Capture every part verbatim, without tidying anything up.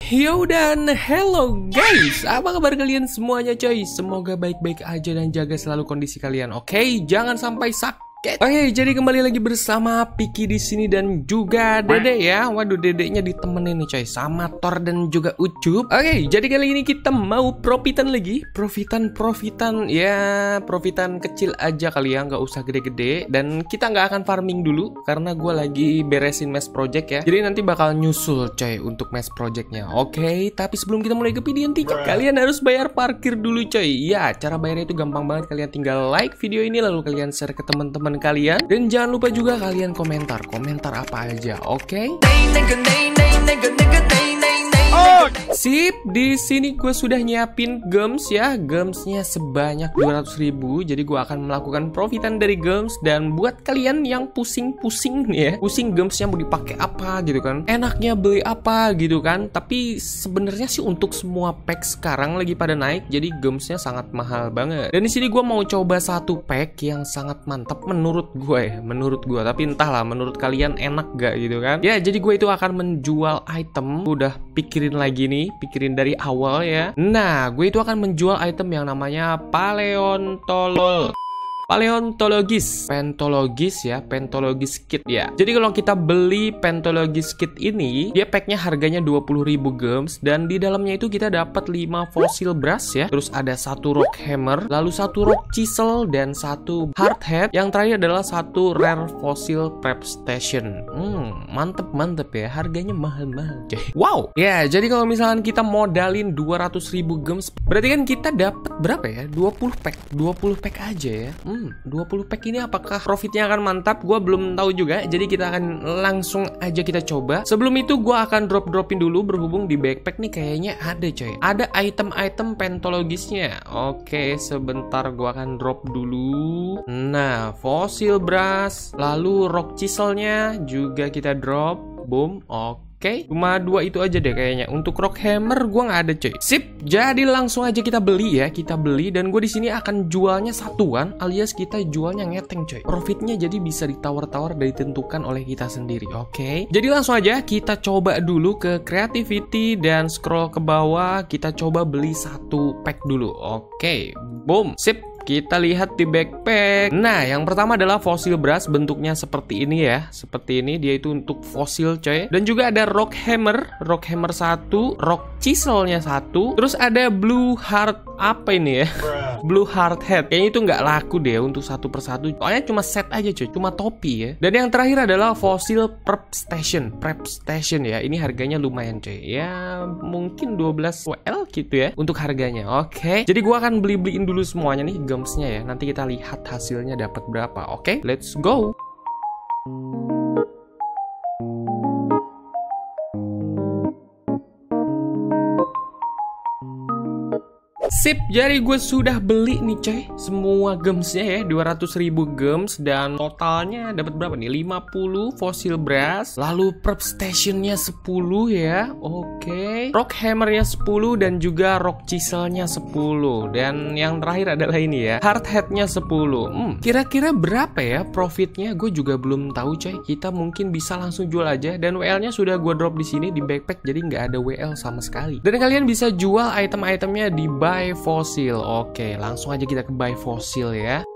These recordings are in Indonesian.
Yo dan hello guys, apa kabar kalian semuanya coy? Semoga baik-baik aja dan jaga selalu kondisi kalian. Oke, jangan sampai sakit. Oke, jadi kembali lagi bersama Piki di sini dan juga Dede ya. Waduh, Dedeknya ditemenin nih coy sama Thor dan juga Ucup. Oke, jadi kali ini kita mau profitan lagi, profitan profitan ya, profitan kecil aja kali ya, nggak usah gede-gede. Dan kita nggak akan farming dulu karena gue lagi beresin mass project ya. Jadi nanti bakal nyusul coy untuk mass projectnya. Oke, tapi sebelum kita mulai ke video inti, kalian harus bayar parkir dulu coy. Ya, cara bayarnya itu gampang banget. Kalian tinggal like video ini lalu kalian share ke teman-teman kalian, dan jangan lupa juga kalian komentar komentar apa aja, oke? Okay? Oh, sip, di sini gue sudah nyiapin gems ya, gemsnya sebanyak dua ratus ribu. Jadi gue akan melakukan profitan dari gems. Dan buat kalian yang pusing-pusing nih ya, pusing gemsnya mau dipakai apa gitu kan, enaknya beli apa gitu kan. Tapi sebenarnya sih untuk semua pack sekarang lagi pada naik, jadi gemsnya sangat mahal banget. Dan di sini gue mau coba satu pack yang sangat mantap menurut gue ya, menurut gue. Tapi entahlah menurut kalian enak gak gitu kan. Ya, jadi gue itu akan menjual item. Udah pikirin lagi nih, pikirin dari awal ya. Nah, gue itu akan menjual item yang namanya paleontolol Paleontologis, pentologis ya, pentologis kit ya. Jadi kalau kita beli pentologis kit ini, dia packnya harganya dua puluh ribu gems. Dan di dalamnya itu kita dapat lima fossil brass ya. Terus ada satu rock hammer, lalu satu rock chisel, dan satu hard head. Yang terakhir adalah satu rare fossil prep station. Hmm, mantep mantep ya, harganya mahal-mahal. Wow. Ya, jadi kalau misalnya kita modalin dua ratus ribu gems, berarti kan kita dapat berapa ya? dua puluh pack, dua puluh pack aja ya. Hmm. Hmm, dua puluh pack ini apakah profitnya akan mantap? Gue belum tahu juga. Jadi kita akan langsung aja kita coba. Sebelum itu gue akan drop-dropin dulu, berhubung di backpack nih kayaknya ada coy. Ada item-item pentologisnya. Oke, sebentar gue akan drop dulu. Nah, fossil brass, lalu rock chiselnya juga kita drop. Boom, oke. Oke, okay, cuma dua itu aja deh kayaknya. Untuk rock hammer gue nggak ada coy. Sip, jadi langsung aja kita beli ya, kita beli. Dan gue di sini akan jualnya satuan, alias kita jualnya ngeteng coy. Profitnya jadi bisa ditawar-tawar dan ditentukan oleh kita sendiri. Oke, okay? Jadi langsung aja kita coba dulu ke creativity dan scroll ke bawah. Kita coba beli satu pack dulu. Oke, okay, boom, sip. Kita lihat di backpack. Nah, yang pertama adalah fossil brass, bentuknya seperti ini ya. Seperti ini, dia itu untuk fosil coy. Dan juga ada rock hammer, rock hammer satu, rock chiselnya satu. Terus ada blue heart, apa ini ya? Blue heart head. Kayaknya itu nggak laku deh untuk satu persatu. Soalnya cuma set aja coy, cuma topi ya. Dan yang terakhir adalah fossil prep station, prep station ya. Ini harganya lumayan coy. Ya, mungkin dua belas W L gitu ya untuk harganya. Oke. Okay. Jadi gua akan beli-beliin dulu semuanya nih gemsnya ya. Nanti kita lihat hasilnya dapat berapa. Oke, okay? Let's go. Sip, jadi gue sudah beli nih coy semua gemsnya ya, dua ratus ribu gems. Dan totalnya dapat berapa nih? lima puluh fossil brass, lalu prep stationnya sepuluh ya. Oke, okay. Rock hammernya sepuluh, dan juga rock chiselnya sepuluh. Dan yang terakhir adalah ini ya, hard headnya sepuluh. Hmm, kira-kira berapa ya profitnya? Gue juga belum tahu coy. Kita mungkin bisa langsung jual aja. Dan W L-nya sudah gue drop di sini di backpack, jadi nggak ada W L sama sekali. Dan kalian bisa jual item-itemnya di buy fossil. Oke, langsung aja kita ke buy fossil ya.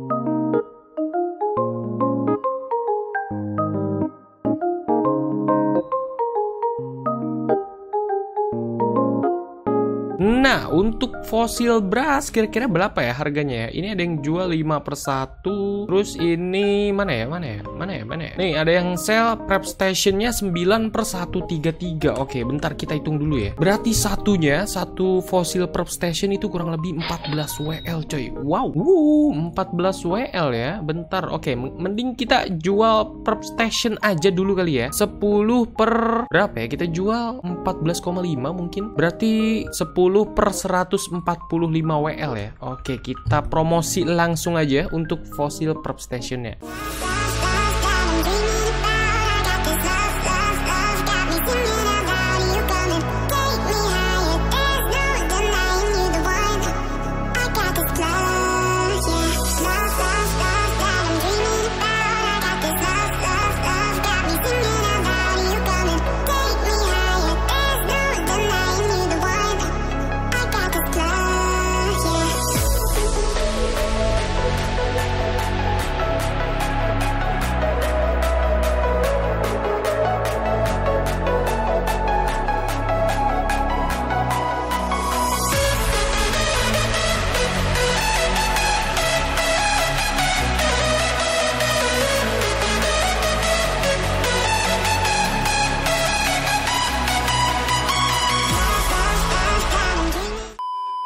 Nah, untuk fossil brass kira-kira berapa ya harganya ya? Ini ada yang jual lima per satu. Terus ini mana ya? Mana ya? Mana ya? Mana ya? Nih, ada yang sell prep stationnya sembilan per seratus tiga puluh tiga. Oke, bentar kita hitung dulu ya. Berarti satunya, satu fossil prep station itu kurang lebih empat belas W L coy. Wow, wuh, empat belas W L ya. Bentar, oke, mending kita jual prep station aja dulu kali ya. sepuluh per berapa ya? Kita jual empat belas koma lima mungkin. Berarti sepuluh per seratus empat puluh lima W L ya. Oke, kita promosi langsung aja untuk fossil prep stationnya.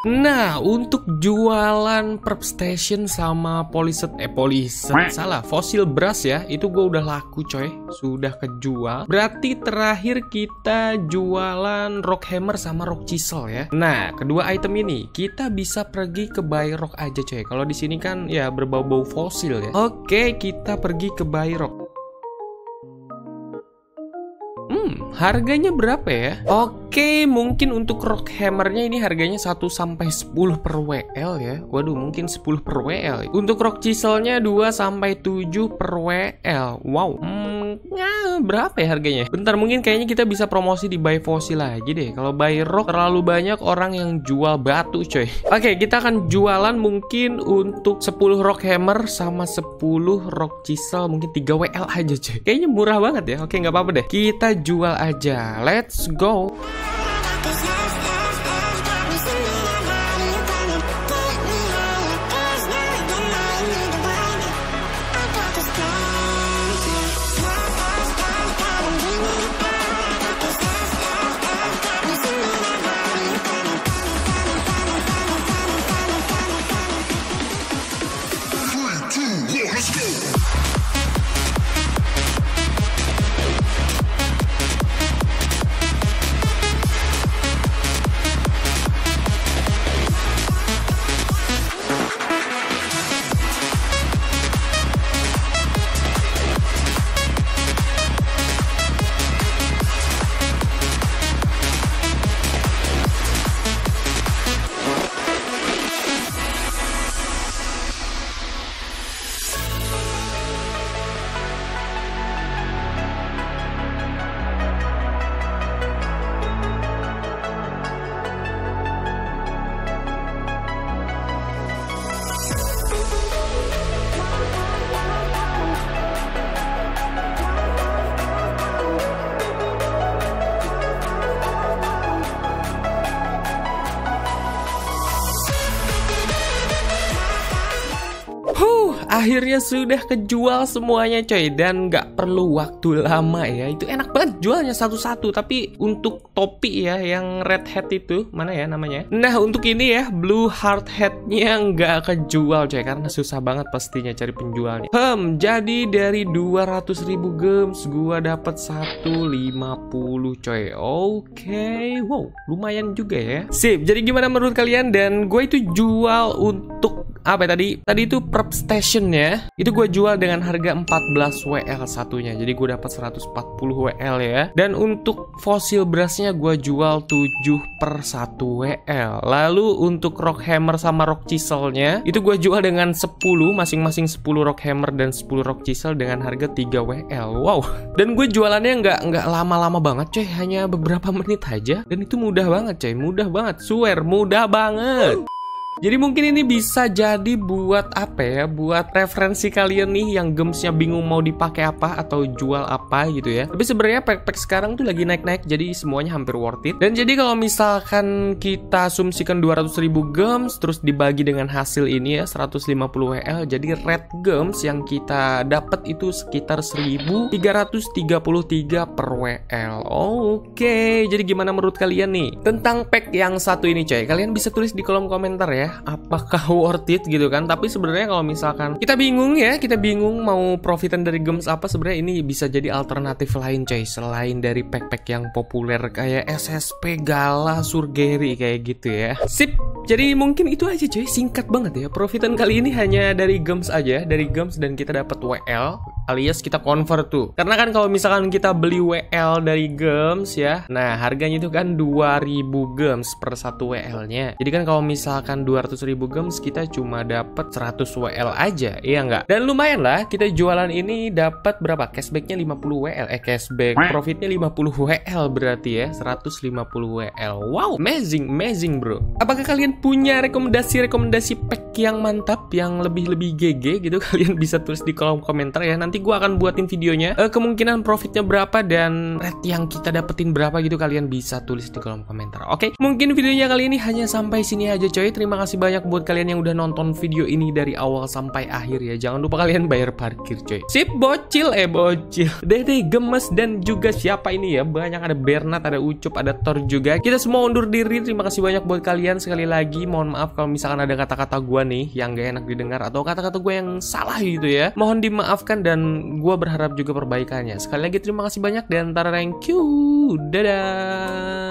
Nah, untuk jualan perp station sama poliset, eh poliset, salah, fosil brush ya, itu gue udah laku coy, sudah kejual. Berarti terakhir kita jualan rock hammer sama rock chisel ya. Nah, kedua item ini kita bisa pergi ke buy rock aja coy. Kalau di sini kan ya berbau-bau fosil ya. Oke, kita pergi ke buy rock. Hmm, harganya berapa ya? Oke, mungkin untuk rock hammernya ini harganya satu sampai sepuluh per W L ya. Waduh, mungkin sepuluh per W L. Untuk rock chiselnya dua sampai tujuh per W L. Wow. Hmm, ya, berapa ya harganya? Bentar, mungkin kayaknya kita bisa promosi di buy fossil lagi deh. Kalau buy rock terlalu banyak orang yang jual batu coy. Oke, kita akan jualan mungkin untuk sepuluh rock hammer sama sepuluh rock chisel, mungkin tiga W L aja coy. Kayaknya murah banget ya. Oke, nggak apa-apa deh. Kita jual aja. Let's go. Akhirnya sudah kejual semuanya coy, dan nggak perlu waktu lama ya. Itu enak banget jualnya satu-satu. Tapi untuk topi ya yang red hat itu mana ya namanya? Nah, untuk ini ya blue hard hatnya nggak kejual coy, karena susah banget pastinya cari penjualnya. Hmm, jadi dari dua ratus ribu gems gua dapat seratus lima puluh coy. Oke, wow, lumayan juga ya. Sip. Jadi gimana menurut kalian? Dan gue itu jual untuk apa ya tadi? Tadi itu perp station ya. Itu gue jual dengan harga empat belas W L satunya. Jadi gue dapat seratus empat puluh W L ya. Dan untuk fosil brushnya gue jual tujuh per satu W L. Lalu untuk rock hammer sama rock chiselnya itu gue jual dengan sepuluh, masing-masing sepuluh rock hammer dan sepuluh rock chisel dengan harga tiga W L. Wow. Dan gue jualannya nggak nggak lama-lama banget coy, hanya beberapa menit aja. Dan itu mudah banget coy, mudah banget. Swear, mudah banget. Jadi mungkin ini bisa jadi buat apa ya, buat referensi kalian nih yang gemsnya bingung mau dipakai apa atau jual apa gitu ya. Tapi sebenarnya pack-pack sekarang tuh lagi naik-naik, jadi semuanya hampir worth it. Dan jadi kalau misalkan kita asumsikan dua ratus ribu gems terus dibagi dengan hasil ini ya seratus lima puluh W L, jadi red gems yang kita dapat itu sekitar seribu tiga ratus tiga puluh tiga per W L. Oke, jadi gimana menurut kalian nih tentang pack yang satu ini coy? Kalian bisa tulis di kolom komentar ya, apakah worth it gitu kan. Tapi sebenarnya kalau misalkan kita bingung ya, kita bingung mau profitan dari gems apa, sebenarnya ini bisa jadi alternatif lain coy, selain dari pack-pack yang populer kayak S S P, Gala, Surgery kayak gitu ya. Sip. Jadi mungkin itu aja coy, singkat banget ya. Profitan kali ini hanya dari gems aja, dari gems dan kita dapat W L alias kita convert tuh. Karena kan kalau misalkan kita beli W L dari gems ya, nah harganya itu kan dua ribu gems per satu W L-nya. Jadi kan kalau misalkan dua ratus ribu gems kita cuma dapat seratus W L aja, iya nggak? Dan lumayan lah, kita jualan ini dapat berapa? Cashbacknya lima puluh W L, eh cashback profitnya lima puluh W L berarti ya, seratus lima puluh W L. Wow, amazing, amazing bro. Apakah kalian punya rekomendasi-rekomendasi pack rank yang mantap, yang lebih-lebih G G gitu, kalian bisa tulis di kolom komentar ya. Nanti gue akan buatin videonya. Uh, kemungkinan profitnya berapa dan rate yang kita dapetin berapa gitu, kalian bisa tulis di kolom komentar. Oke, mungkin videonya kali ini hanya sampai sini aja coy. Terima kasih banyak buat kalian yang udah nonton video ini dari awal sampai akhir ya. Jangan lupa kalian bayar parkir coy. Sip, bocil eh bocil. Dede, Gemes, dan juga siapa ini ya? Banyak, ada Bernard, ada Ucup, ada Thor juga. Kita semua undur diri. Terima kasih banyak buat kalian. Sekali lagi mohon maaf kalau misalkan ada kata-kata gue nih yang gak enak didengar atau kata-kata gue yang salah gitu ya. Mohon dimaafkan dan gue berharap juga perbaikannya. Sekali lagi terima kasih banyak dan thank you. Dadah.